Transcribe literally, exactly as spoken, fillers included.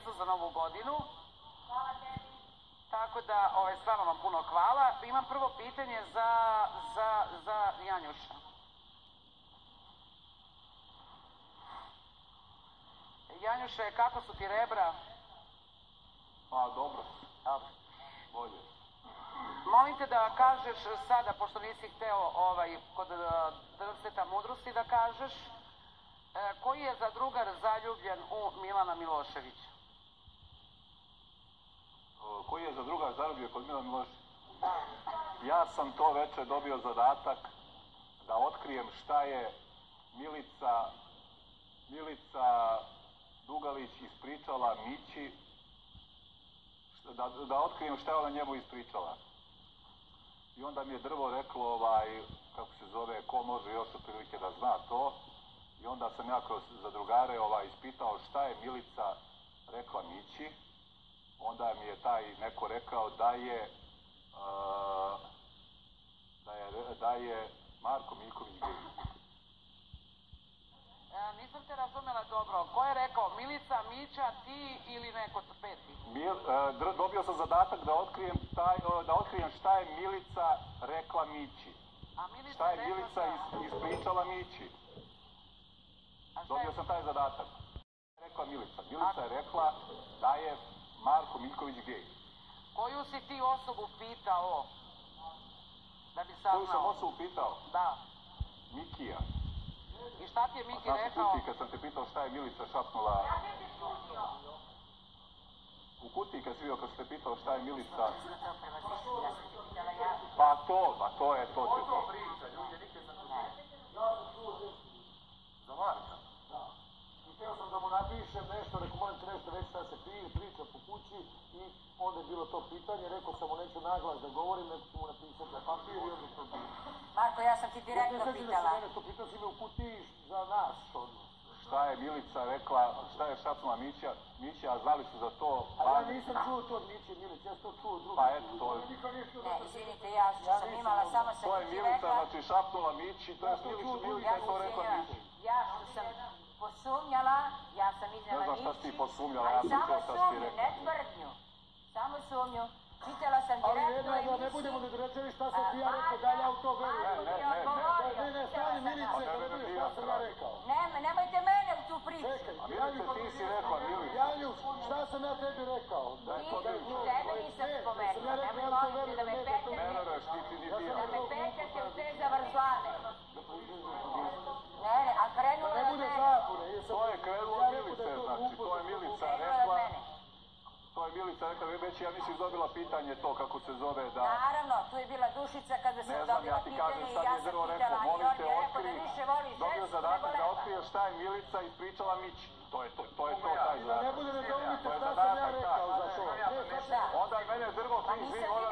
decu za novu godinu. Hvala tebi. Tako da, ovaj, stvarno vam puno hvala. Imam prvo pitanje za, za, za Janjuša. Janjuše, kako su ti rebra? Pa, dobro. Dobro. Bolje. Molim te da kažeš sada, pošto nisi hteo ovaj, kod Drvseta mudrosti da kažeš, koji je za drugar zaljubljen u Milana Miloševića? Koji je za drugar zaljubljen kod Milana Miloševića? Ja sam to veče dobio zadatak da otkrijem šta je Milica, Milica Dugalić ispričala Mići, da, da otkrijem šta je ona njemu ispričala. I onda mi je Drvo reklo, ovaj, kako se zove, ko može još otprilike da zna to. I onda sam ja kroz zadrugare ovaj, ispitao šta je Milica rekla Mići. Onda mi je taj neko rekao da je, uh, da je, da je Marko Miljković gej. E, nisam te razumela dobro. Ko je rekao? Milica, Mića, ti ili neko peti? Mil, uh, dobio sam zadatak da otkrijem, taj, uh, da otkrijem šta je Milica rekla Mići. A Milica šta je rekla Milica šta? is, ispričala Mići. Dobio sam taj zadatak. Rekla Milica. Milica je rekla da je Marko Miljković gej. Koju si ti osobu pitao? Da bi saznao. Koju sam osobu pitao? Da. Mikija. I šta ti je Miki a rekao? Kutiji, kad sam te pitao šta je Milica šapnula... U kutiji kad si vidio kad sam te pitao šta je Milica... Pa to, pa to je to. Ko to priča, ljudi, nikad sam to priča. Ja sam čuo za Marka. Da. I htio sam da mu napišem nešto, rekao moram ti nešto reći šta se prije priča po kući i onda je bilo to pitanje, rekao sam mu neću naglas da govorim, nego ću mu napisati na papir i onda to bilo. Marko, ja sam ti direktno pitala. Ne, to pitao si me u kutiji za nas, ono. Šta je Milica rekla, šta je šapnula Mića, Mića, a znali su za to... A ja nisam čuo to od Miće, Milica, ja sam to čuo od drugih. Pa eto, to je... Ne, izvinite, ja što sam imala, samo sam to je ti Milica, rekla... znači šapnula Mići, to je Milica, Milica je to rekla Mići. Ja što sam posumnjala, ja sam iznala Mići... Ne znam šta si ti posumnjala, ja sam čuo šta si ti rekla. Ne tvrdnju, samo sumnju. Pitala sam direktno i Mići... Ali ne budemo da rečeli šta sam ti ja rekao, da ja u to verujem. Ne, ne, ne, ne, ne, stani Milice, da čuješ šta sam ja rekao. Ne, nemojte mene u tu priču. Čekaj, Milice, ti si rekla, Milice. Janjuš, šta sam ja tebi rekao? Tebe nisam spomenula, nemoj moliti da me petate, ne veraš, ti ti ni ti. da me petate u te zavrzlane. Ne, ne, a krenula je od mene. To je krenulo od Milice, znači, to je Milica rekla. To je Milica rekla, već ja mislim dobila pitanje to kako se zove da... Naravno, tu je bila Dušica kada sam dobila pitanje i ja sam pitala, i on je rekao da više voli žensku nego dobio zadatak da otkrije šta je Milica ispričala Mići. To je to, to je to taj zadatak. Ne bude ne dobite šta sam ja rekao za to. Šta? Onda mene Drvo, ti, vi,